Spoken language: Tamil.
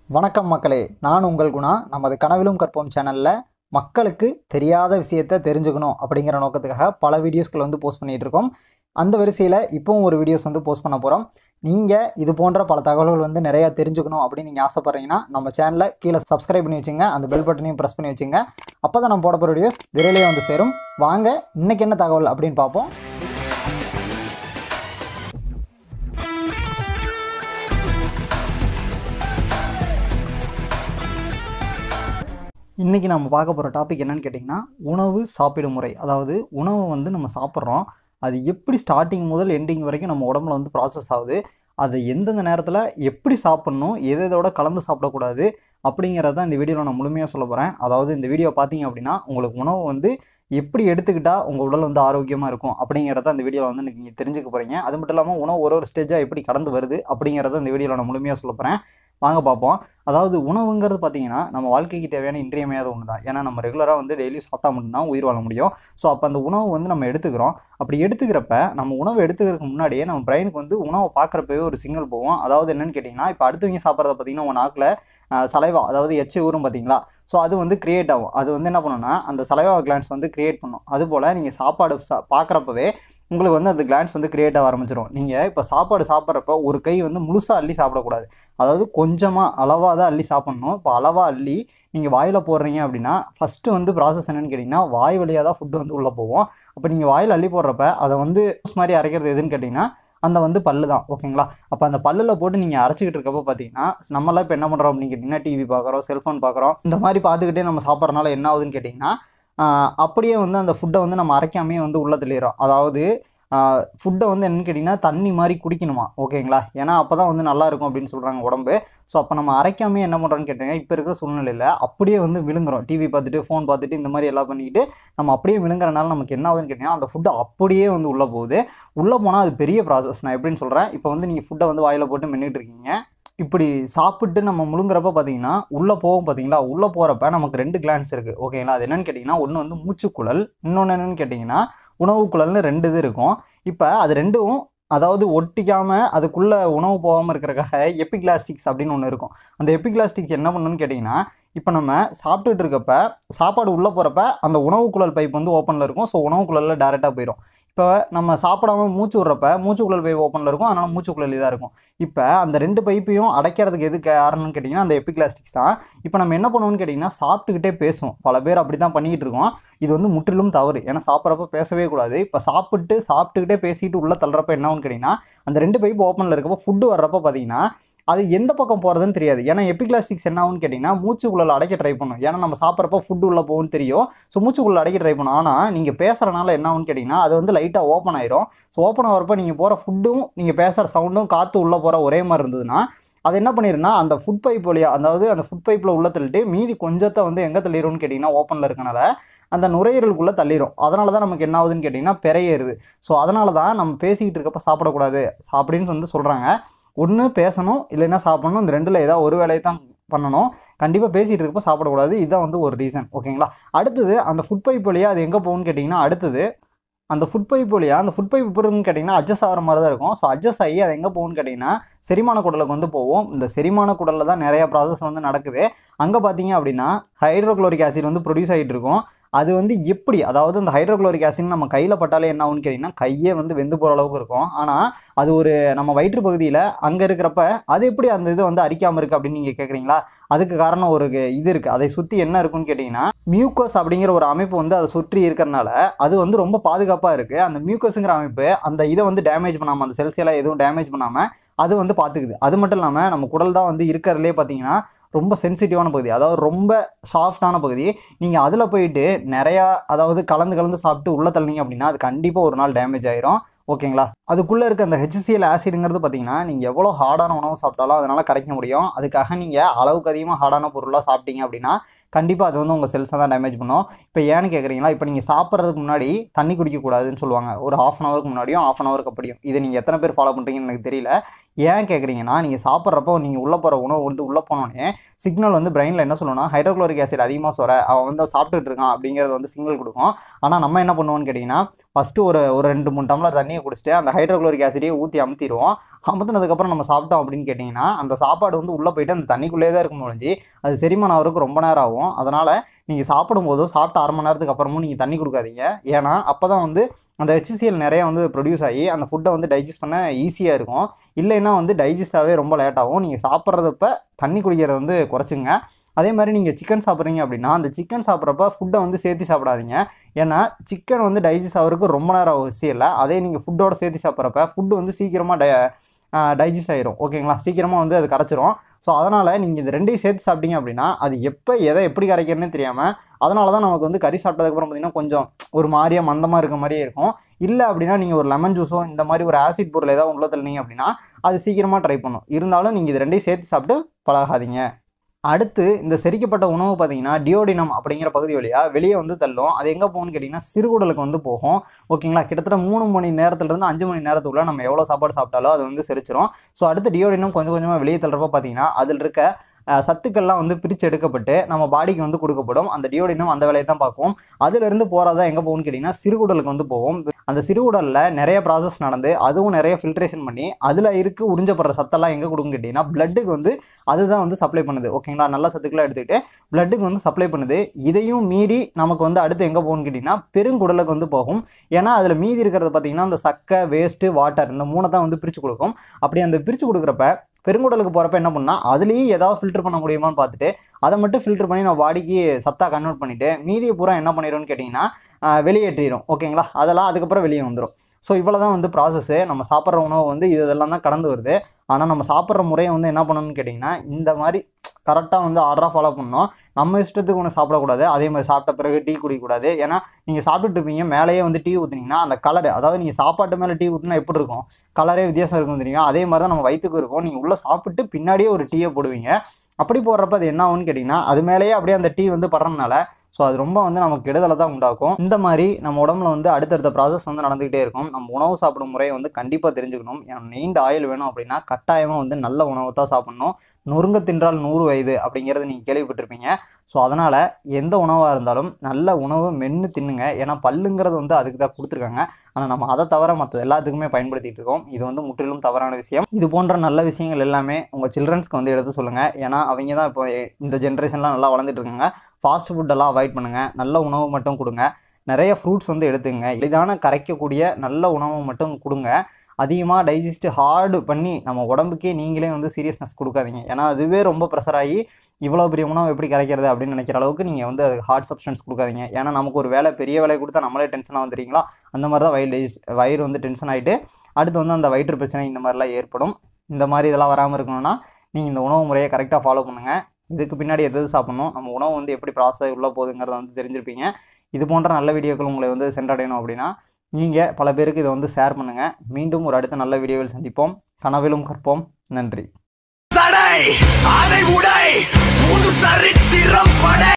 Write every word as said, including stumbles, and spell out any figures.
வணக்கம் மக்களே, நான் உங்கள் குணா. நமது கனவிலும் கற்போம் சேனலில் மக்களுக்கு தெரியாத விஷயத்தை தெரிஞ்சுக்கணும் அப்படிங்கிற நோக்கத்துக்காக பல வீடியோஸ்கள் வந்து போஸ்ட் பண்ணிகிட்டு இருக்கோம். அந்த வரிசையில் இப்போவும் ஒரு வீடியோஸ் வந்து போஸ்ட் பண்ண போகிறோம். நீங்கள் இது போன்ற பல தகவல்கள் வந்து நிறையா தெரிஞ்சுக்கணும் அப்படின்னு நீங்கள் ஆசைப்பட்றீங்கன்னா நம்ம சேனலை கீழே சப்ஸ்கிரைப் பண்ணி வச்சுங்க, அந்த பெல் பட்டனையும் ப்ரெஸ் பண்ணி வச்சுங்க. அப்போ தான் நம்ம போட போகிற வீடியோஸ் விரையிலே வந்து சேரும். வாங்க இன்றைக்கி என்ன தகவல் அப்படின்னு பார்ப்போம். இன்றைக்கி நம்ம பார்க்க போகிற டாபிக் என்னென்னு கேட்டிங்கன்னா, உணவு சாப்பிடும் முறை. அதாவது உணவை வந்து நம்ம சாப்பிட்றோம், அது எப்படி ஸ்டார்டிங் முதல் எண்டிங் வரைக்கும் நம்ம உடம்புல வந்து ப்ராசஸ் ஆகுது, அதை எந்தெந்த நேரத்தில் எப்படி சாப்பிட்ணும், எதை இதோட கலந்து சாப்பிடக்கூடாது அப்படிங்கிறத தான் இந்த வீடியோவில் நான் முழுமையாக சொல்ல போகிறேன். அதாவது இந்த வீடியோ பார்த்தீங்க அப்படின்னா உங்களுக்கு உணவு வந்து எப்படி எடுத்துக்கிட்டால் உங்கள் உடல் வந்து ஆரோக்கியமாக இருக்கும் அப்படிங்கிறத இந்த வீடியோவில் வந்து நீங்கள் தெரிஞ்சுக்க போகிறீங்க. அது மட்டும் இல்லாமல் உணவு ஒரு ஒரு ஸ்டேஜாக எப்படி கடந்து வருது அப்படிங்கிறத இந்த வீடியோவில் நான் முழுமையாக சொல்ல போகிறேன். வாங்க பார்ப்போம். அதாவது உணவுங்கிறது பார்த்திங்கன்னா நம்ம வாழ்க்கைக்கு தேவையான இன்றியமையாத ஒன்று தான். ஏன்னா நம்ம ரெகுலராக வந்து டெய்லி சாப்பிட்டா மட்டும்தான் உயிர் வாழ முடியும். ஸோ அப்போ அந்த உணவு வந்து நம்ம எடுத்துக்கிறோம். அப்படி எடுத்துக்கிறப்ப நம்ம உணவு எடுத்துக்கிறதுக்கு முன்னாடியே நம்ம பிரெயினுக்கு வந்து உணவை பார்க்குறப்பவே ஒரு சிக்னல் போகும். அதாவது என்னென்னு கேட்டிங்கன்னா, இப்போ அடுத்தவங்க சாப்பிட்றத பார்த்திங்கன்னா உங்கள் நாக்கில் சலைவா, அதாவது எச்சி ஊறும் பார்த்தீங்களா, ஸோ அது வந்து கிரியேட் ஆகும். அது வந்து என்ன பண்ணுன்னா அந்த சலைவா கிளான்ஸ் வந்து கிரியேட் பண்ணும். அதுபோல் நீங்கள் சாப்பாடு சா பார்க்குறப்பவே உங்களுக்கு வந்து அந்த கிளான்ஸ் வந்து கிரியேட் ஆக ஆரம்பிச்சிடும். நீங்கள் இப்போ சாப்பாடு சாப்பிட்றப்ப ஒரு கை வந்து முழுசாக அள்ளி சாப்பிடக்கூடாது. அதாவது கொஞ்சமாக அளவாக தான் அள்ளி சாப்பிட்ணும். இப்போ அளவாக அள்ளி நீங்கள் வாயில் போடுறீங்க அப்படின்னா ஃபஸ்ட்டு வந்து ப்ராசஸ் என்னென்னு கேட்டிங்கன்னா, வாய் வழியாக தான் ஃபுட்டு வந்து உள்ளே போகும். அப்போ நீங்கள் வாயில் அள்ளி போடுறப்ப அதை வந்து ஜூஸ் மாதிரி அரைக்கிறது எதுன்னு கேட்டிங்கன்னா அந்த வந்து பல்லு தான். ஓகேங்களா? அப்போ அந்த பல்லில் போட்டு நீங்கள் அரைச்சிக்கிட்டு இருக்கப்போ பார்த்தீங்கன்னா, நம்மளாம் இப்போ என்ன பண்ணுறோம் அப்படின்னு கேட்டிங்கன்னா, டிவி பார்க்குறோம், செல்ஃபோன் பார்க்குறோம், இந்த மாதிரி பார்த்துக்கிட்டே நம்ம சாப்பிட்றதுனால என்ன ஆகுதுன்னு கேட்டிங்கன்னா, அப்படியே வந்து அந்த ஃபுட்டை வந்து நம்ம அரைக்காமே வந்து உள்ளே தள்ளிடுறோம். அதாவது ஃபுட்டை வந்து என்னென்னு கேட்டிங்கன்னா தண்ணி மாதிரி குடிக்கணுமா. ஓகேங்களா? ஏன்னா அப்போ தான் வந்து நல்லாயிருக்கும் அப்படின்னு சொல்கிறாங்க உடம்பு. ஸோ அப்போ நம்ம அரைக்காமே என்ன பண்ணுறோன்னு கேட்டிங்கன்னா, இப்போ இருக்கிற சூழ்நிலையில் அப்படியே வந்து விழுங்குறோம். டிவி பார்த்துட்டு, ஃபோன் பார்த்துட்டு, இந்த மாதிரி எல்லாம் பண்ணிக்கிட்டு நம்ம அப்படியே விழுங்குறனால நமக்கு என்ன ஆகுதுன்னு கேட்டிங்கன்னா, அந்த ஃபுட்டு அப்படியே வந்து உள்ளே போகுது. உள்ளே போனால் அது பெரிய ப்ராசஸ். நான் எப்படின்னு சொல்கிறேன். இப்போ வந்து நீங்கள் ஃபுட்டை வந்து வாயில் போட்டு மென்னுட்டு இருக்கீங்க. இப்படி சாப்பிட்டு நம்ம முழுங்குறப்ப பார்த்தீங்கன்னா உள்ளே போகும். பார்த்தீங்களா? உள்ளே போகிறப்ப நமக்கு ரெண்டு கிளான்ஸ் இருக்குது. ஓகேங்களா? அது என்னென்னு கேட்டிங்கன்னா, ஒன்று வந்து மூச்சுக்குழல், இன்னொன்று என்னென்னு கேட்டிங்கன்னா உணவுக்குழல்னு ரெண்டு இது இருக்கும். இப்போ அது ரெண்டும் அதாவது ஒட்டிக்காமல் அதுக்குள்ளே உணவு போகாமல் இருக்கிறக்காக எபிகிளாஸ்டிக்ஸ் அப்படின்னு ஒன்று இருக்கும். அந்த எபிகிளாஸ்டிக்ஸ் என்ன பண்ணணும்னு கேட்டிங்கன்னா, இப்போ நம்ம சாப்பிட்டுட்டு இருக்கப்ப சாப்பாடு உள்ளே போகிறப்ப அந்த உணவுக்குழல் பைப் வந்து ஓப்பனில் இருக்கும். ஸோ உணவுக்குழலில் டேரெக்டாக போயிடும். இப்போ நம்ம சாப்பிடாம மூச்சு விட்றப்ப மூச்சுக்குழல் பைப் ஓப்பனில் இருக்கும், அதனால் மூச்சுக்குழல் இதாக இருக்கும். இப்போ அந்த ரெண்டு பைப்பையும் அடைக்கிறதுக்கு எது காரணம்னு கேட்டிங்கன்னா அந்த எபிகிளாஸ்டிக்ஸ் தான். இப்போ நம்ம என்ன பண்ணுவோம்னு கேட்டிங்கன்னா, சாப்பிட்டுக்கிட்டே பேசுவோம். பல பேர் அப்படி தான் பண்ணிக்கிட்டு இருக்கோம். இது வந்து முற்றிலும் தவறு. ஏன்னா சாப்பிட்றப்ப பேசவே கூடாது. இப்போ சாப்பிட்டு சாப்பிட்டுக்கிட்டே பேசிட்டு உள்ளே தள்ளுறப்ப என்ன ஆகுன்னு கேட்டிங்கன்னா, அந்த ரெண்டு பைப் ஓப்பனில் இருக்கப்போ ஃபுட்டு வர்றப்போ பார்த்தீங்கன்னா அது எந்த பக்கம் போகிறதுன்னு தெரியாது. ஏன்னா எபிகிளாஸ்டிக்ஸ் என்ன ஆகுன்னு கேட்டிங்கன்னா, மூச்சுக்குள்ளே அடைக்க ட்ரை பண்ணும். ஏன்னா நம்ம சாப்பிட்றப்ப ஃபுட்டு உள்ளே போகும்னு தெரியும். ஸோ மூச்சுக்குள்ளே அடைக்க ட்ரை பண்ணும். ஆனால் நீங்கள் பேசுகிறனால என்ன ஆகுன்னு கேட்டிங்கன்னா, அது வந்து லைட்டாக ஓப்பன் ஆயிரும். ஸோ ஓப்பன் ஆகிறப்ப நீங்கள் போகிற ஃபுட்டும் நீங்கள் பேசுகிற சவுண்டும் காற்று உள்ளே போகிற ஒரே மாதிரி இருந்ததுன்னா அது என்ன பண்ணிடுன்னா அந்த ஃபுட் பைப் வழியாக, அதாவது அந்த ஃபுட் பைப்பில் உள்ளே தள்ளிட்டு மீதி கொஞ்சத்தை வந்து எங்கே தள்ளிடும்னு கேட்டிங்கன்னா ஓப்பனில் இருக்கனால அந்த நுரையீரலுக்குள்ளே தள்ளிடும். அதனால தான் நமக்கு என்ன ஆகுதுன்னு கேட்டிங்கன்னா பெரையேறுது. ஸோ அதனால தான் நம்ம பேசிக்கிட்டு இருக்கப்போ சாப்பிடக்கூடாது அப்படின்னு வந்து சொல்கிறாங்க. ஒன்று பேசணும், இல்லைன்னா சாப்பிடணும். இந்த ரெண்டில் ஏதாவது ஒரு வேலையை தான் பண்ணணும். கண்டிப்பாக பேசிகிட்டு இருக்கப்போ சாப்பிடக்கூடாது. இதுதான் வந்து ஒரு ரீசன். ஓகேங்களா? அடுத்தது அந்த ஃபுட் பைப் வழியாக அது எங்கே போகும்னு கேட்டிங்கன்னா, அடுத்தது அந்த ஃபுட் பைப் வழியாக அந்த ஃபுட் பைப் எப்படின்னு கேட்டிங்கன்னா அட்ஜஸ்ட் ஆகிற மாதிரி தான் இருக்கும். ஸோ அட்ஜஸ்ட் ஆகி அது எங்கே போகும்னு கேட்டிங்கன்னா செரிமான குடலுக்கு வந்து போகும். இந்த செரிமான குடலில் தான் நிறையா ப்ராசஸ் வந்து நடக்குது. அங்கே பார்த்தீங்க அப்படின்னா ஹைட்ரோக்ளோரிக் ஆசிட் வந்து ப்ரொடியூஸ் ஆகிட்டு இருக்கும். அது வந்து எப்படி, அதாவது அந்த ஹைட்ரோக்ளோரிக் ஆசிட் நம்ம கையில் பட்டாலே என்ன ஆகுன்னு கேட்டிங்கன்னா கையே வந்து வெந்து போகிற அளவுக்கு இருக்கும். ஆனால் அது ஒரு நம்ம வயிற்று பகுதியில் அங்கே இருக்கிறப்ப அது எப்படி அந்த இது வந்து அரிக்காமல் இருக்குது அப்படின்னு நீங்கள் கேட்குறீங்களா? அதுக்கு காரணம் ஒரு இது இருக்குது. அதை சுற்றி என்ன இருக்குன்னு கேட்டிங்கன்னா மியூக்கஸ் அப்படிங்கிற ஒரு அமைப்பு வந்து அதை சுற்றி இருக்கிறனால அது வந்து ரொம்ப பாதுகாப்பாக இருக்குது. அந்த மியூக்கஸுங்கிற அமைப்பு அந்த இதை வந்து டேமேஜ் பண்ணாமல், அந்த செல்ஸ் எல்லாம் எதுவும் டேமேஜ் பண்ணாமல் அது வந்து பார்த்துக்குது. அது மட்டும் இல்லாமல் நம்ம குடல் தான் வந்து இருக்கிறதுலே பார்த்தீங்கன்னா ரொம்ப சென்சிட்டிவான பகுதி, அதாவது ரொம்ப சாஃப்டான பகுதி. நீங்கள் அதில் போயிட்டு நிறையா அதாவது கலந்து கலந்து சாப்பிட்டு உள்ளே தள்ளினீங்க அப்படின்னா அது கண்டிப்பாக ஒரு நாள் டேமேஜ் ஆயிரும். ஓகேங்களா? அதுக்குள்ளே இருக்க அந்த ஹெச்சிஎல் ஆசிடுங்கிறது பார்த்தீங்கன்னா நீங்கள் எவ்வளோ ஹார்டான உணவு சாப்பிட்டாலும் அதனால் கரைக்க முடியும். அதுக்காக நீங்கள் அளவுக்கு அதிகமாக ஹார்டான பொருளாக சாப்பிட்டீங்க அப்படின்னா கண்டிப்பாக அது வந்து உங்கள் செல்ஸை தான் டேமேஜ் பண்ணும். இப்போ ஏன்னு கேட்குறீங்களா, இப்போ நீங்கள் சாப்பிட்றதுக்கு முன்னாடி தண்ணி குடிக்கக்கூடாதுன்னு சொல்லுவாங்க. ஒரு ஹாஃப் அன் ஹவருக்கு முன்னாடியும் ஹாஃப் அன் ஹவருக்கு அப்படியும். இதை நீங்கள் எத்தனை பேர் ஃபாலோ பண்ணுறீங்கன்னு எனக்கு தெரியல. ஏன் கேட்குறீங்கன்னா, நீங்கள் சாப்பிட்றப்போ நீங்கள் உள்ளே போகிற உணவு வந்து உள்ளே போனோடனே சிக்னல் வந்து பிரெயினில் என்ன சொல்லணும்னா, ஹைட்ரோக்ளோரிக் ஆசிட் அதிகமாக சொர அவன் வந்து சாப்பிட்டுட்டு இருக்கான் அப்படிங்கிறது வந்து சிக்னல் கொடுக்கும். ஆனால் நம்ம என்ன பண்ணுவோம்னு கேட்டிங்கன்னா, ஃபஸ்ட்டு ஒரு ஒரு ரெண்டு மூணு டம்ளர் தண்ணியை குடிச்சிட்டு அந்த ஹைட்ரோக்ளோரிக் ஆசிடையே ஊற்றி அமுத்திடுவோம். அமுத்தினதுக்கப்புறம் நம்ம சாப்பிட்டோம் அப்படின்னு கேட்டிங்கன்னா, அந்த சாப்பாடு வந்து உள்ளே போயிட்டு அந்த தண்ணிக்குள்ளேயே தான் இருக்கும் முடிஞ்சு அது செரிமானம் ஆகிறதுக்கு ரொம்ப நேரம் ஆகும். அதனால் நீங்கள் சாப்பிடும்போதும் சாப்பிட்டு அரை மணி நேரத்துக்கு அப்புறமும் நீங்கள் தண்ணி கொடுக்காதீங்க. ஏன்னா அப்போ தான் வந்து அந்த ஹெச்சிசிஎல் நிறையா வந்து ப்ரொடியூஸ் ஆகி அந்த ஃபுட்டை வந்து டைஜஸ்ட் பண்ண ஈஸியாக இருக்கும். இல்லைன்னா வந்து டைஜஸ்ட் ஆகவே ரொம்ப லேட் ஆகும். நீங்கள் சாப்பிட்றதப்ப தண்ணி குடிக்கிறத வந்து குறைச்சிங்க. அதே மாதிரி நீங்கள் சிக்கன் சாப்பிட்றீங்க அப்படின்னா, அந்த சிக்கன் சாப்பிட்றப்ப ஃபுட்டை வந்து சேர்த்து சாப்பிடாதீங்க. ஏன்னா சிக்கன் வந்து டைஜஸ்ட் ஆகிறதுக்கு ரொம்ப நேரம் அவசியம் இல்லை. அதே நீங்கள் ஃபுட்டோட சேர்த்து சாப்பிட்றப்ப ஃபுட்டு வந்து சீக்கிரமாக டை டைஜஸ்ட் ஆகிரும். ஓகேங்களா, சீக்கிரமாக வந்து அது கரைச்சிரும். ஸோ அதனால் நீங்கள் இது ரெண்டையும் சேர்த்து சாப்பிட்டீங்க அப்படின்னா அது எப்போ எதை எப்படி கரைக்கிறதுனே தெரியாமல், அதனால தான் நமக்கு வந்து கறி சாப்பிட்டதுக்கப்புறம் பார்த்திங்கன்னா கொஞ்சம் ஒரு மாதிரியாக மந்தமாக இருக்க மாதிரியே இருக்கும். இல்லை அப்படின்னா நீங்கள் ஒரு லெமன் ஜூஸோ இந்த மாதிரி ஒரு ஆசிட் பொருள் ஏதாவது உள்ள தள்ளினீங்க அப்படின்னா அது சீக்கிரமாக ட்ரை பண்ணும். இருந்தாலும் நீங்கள் இது ரெண்டையும் சேர்த்து சாப்பிட்டு பழகாதீங்க. அடுத்து இந்த செரிக்கப்பட்ட உணவு பார்த்தீங்கன்னா டியோடினம் அப்படிங்கிற பகுதி வழியாக வெளியே வந்து தள்ளும். அது எங்கே போகும்னு கேட்டிங்கன்னா சிறுகுடலுக்கு வந்து போகும். ஓகேங்களா, கிட்டத்தட்ட மூணு மணி நேரத்துலேருந்து அஞ்சு மணி நேரத்துக்குள்ளே நம்ம எவ்வளோ சாப்பாடு சாப்பிட்டாலும் அது வந்து செரிச்சிரும். ஸோ அடுத்து டியோடினம் கொஞ்சம் கொஞ்சமாக வெளியே தள்ளுறப்ப பார்த்தீங்கன்னா அதில் இருக்க சத்துக்கள்லாம் வந்து பிரித்து எடுக்கப்பட்டு நம்ம பாடிக்கு வந்து கொடுக்கப்படும். அந்த டியோடினம் அந்த வேலையை தான் பார்க்கும். அதிலிருந்து போகிறதா எங்கே போகும்னு கேட்டிங்கன்னா சிறுகுடலுக்கு வந்து போகும். அந்த சிறுகுடலில் நிறைய ப்ராசஸ் நடந்து அதுவும் நிறைய ஃபில்ட்ரேஷன் பண்ணி அதில் இருக்கு உறிஞ்சப்படுற சத்தெல்லாம் எங்கே கொடுக்குன்னு கேட்டிங்கன்னா பிளட்டுக்கு வந்து அதுதான் வந்து சப்ளை பண்ணுது. ஓகேங்களா, நல்ல சத்துக்கெல்லாம் எடுத்துக்கிட்டு பிளட்டுக்கு வந்து சப்ளை பண்ணுது. இதையும் மீறி நமக்கு வந்து அடுத்து எங்கே போகும்னு கேட்டிங்கன்னா பெருங்குடலுக்கு வந்து போகும். ஏன்னா அதில் மீதி இருக்கிறது பார்த்திங்கன்னா அந்த சக்கை, வேஸ்ட்டு, வாட்டர் இந்த மூணை தான் வந்து பிரித்து கொடுக்கும். அப்படி அந்த பிரித்து கொடுக்குறப்ப பெருங்குடலுக்கு போகிறப்ப என்ன பண்ணால் அதுலேயும் ஏதாவது ஃபில்டர் பண்ண முடியுமான்னு பார்த்துட்டு அதை மட்டும் ஃபில்டர் பண்ணி நம்ம பாடிக்கு சத்தாக கன்வெர்ட் பண்ணிவிட்டு மீதியை பூரா என்ன பண்ணிடும்னு கேட்டிங்கன்னா வெளியேற்றிடும். ஓகேங்களா, அதெல்லாம் அதுக்கப்புறம் வெளியே வந்துடும். ஸோ இவ்வளோ தான் வந்து ப்ராசஸ்ஸு. நம்ம சாப்பிட்ற உணவு வந்து இது இதெல்லாம் தான் கடந்து வருது. ஆனால் நம்ம சாப்பிட்ற முறையை வந்து என்ன பண்ணணும்னு கேட்டிங்கன்னா இந்த மாதிரி கரெக்டாக வந்து ஆர்டராக ஃபாலோ பண்ணணும். நம்ம இஷ்டத்துக்கு ஒன்று சாப்பிடக்கூடாது. அதே மாதிரி சாப்பிட்ட பிறகு டீ குடிக்கக்கூடாது. ஏன்னா நீங்கள் சாப்பிட்டுட்டு இருப்பீங்க, மேலேயே வந்து டீ ஊற்றுனீங்கன்னா அந்த கலர், அதாவது நீங்கள் சாப்பாட்டு மேலே டீ ஊற்றினா எப்படி இருக்கும், கலரே வித்தியாசம் இருக்கும் தெரியும். அதே மாதிரி தான் நம்ம வயிற்றுக்கு இருக்கும். நீங்கள் உள்ளே சாப்பிட்டு பின்னாடியே ஒரு டீயை போடுவீங்க. அப்படி போடுறப்ப அது என்ன ஆகும்னு கேட்டிங்கன்னா அது மேலேயே அப்படியே அந்த டீ வந்து படுறதுனால ஸோ அது ரொம்ப வந்து நமக்கு கெடுதலை தான் உண்டாக்கும். இந்த மாதிரி நம்ம உடம்புல வந்து அடுத்தடுத்த ப்ராசஸ் வந்து நடந்துகிட்டே இருக்கும். நம்ம உணவு சாப்பிடும் முறையை வந்து கண்டிப்பாக தெரிஞ்சுக்கணும். நீண்ட ஆயுள் வேணும் அப்படின்னா கட்டாயமாக வந்து நல்ல உணவு தான் சாப்பிட்ணும். நொறுங்க தின்றால் நூறு வயது அப்படிங்கிறது நீங்கள் கேள்விப்பட்டிருப்பீங்க. ஸோ அதனால் எந்த உணவாக இருந்தாலும் நல்ல உணவு மென்று தின்னுங்க. ஏன்னா பல்லுங்கிறது வந்து அதுக்கு தான் கொடுத்துருக்காங்க. ஆனால் நம்ம அதை தவிர மற்ற எல்லாத்துக்குமே பயன்படுத்திகிட்டு இருக்கோம். இது வந்து முற்றிலும் தவறான விஷயம். இது போன்ற நல்ல விஷயங்கள் எல்லாமே உங்கள் சில்ட்ரன்ஸ்க்கு வந்து எடுத்து சொல்லுங்கள். ஏன்னா அவங்க தான் இப்போ இந்த ஜென்ரேஷன்லாம் நல்லா வளர்ந்துட்டு இருக்காங்க. ஃபாஸ்ட் ஃபுட்டெல்லாம் அவாய்ட் பண்ணுங்கள். நல்ல உணவு மட்டும் கொடுங்க. நிறைய ஃப்ரூட்ஸ் வந்து எடுத்துங்க. எளிதான கரைக்கக்கூடிய நல்ல உணவு மட்டும் கொடுங்க. அதிகமாக டைஜஸ்ட் ஹார்டு பண்ணி நம்ம உடம்புக்கே நீங்களே வந்து சீரியஸ்னஸ் கொடுக்காதீங்க. ஏன்னா அதுவே ரொம்ப ப்ரெஷர் ஆகி இவ்வளோ பெரிய உணவு எப்படி கரைக்கிறது அப்படின்னு நினைக்கிற அளவுக்கு நீங்கள் வந்து அது ஹார்ட் சப்ஸ்டன்ஸ் கொடுக்காதீங்க. ஏன்னா நமக்கு ஒரு வேலை பெரிய வேலை கொடுத்தா நம்மளே டென்ஷனாக வந்துடுறீங்களா, அந்த மாதிரி தான் வயிறு டைஜஸ்ட் வயிறு வந்து டென்ஷன் ஆகிட்டு அடுத்து வந்து அந்த வயிற்று பிரச்சனை இந்த மாதிரிலாம் ஏற்படும். இந்த மாதிரி இதெல்லாம் வராமல் இருக்கணும்னா நீங்கள் இந்த உணவு முறையை கரெக்டாக ஃபாலோ பண்ணுங்கள். இதுக்கு பின்னாடி எது எது சாப்பிட்ணும், நம்ம உணவு வந்து எப்படி ப்ராசஸ் உள்ளே போகுதுங்கிறத வந்து தெரிஞ்சிருப்பீங்க. இது போன்ற நல்ல வீடியோக்கள் உங்களை வந்து சென்றடையணும் அப்படின்னா நீங்கள் பல பேருக்கு இதை வந்து ஷேர் பண்ணுங்கள். மீண்டும் ஒரு அடுத்த நல்ல வீடியோவில் சந்திப்போம். கனவிலும் கற்போம். நன்றி.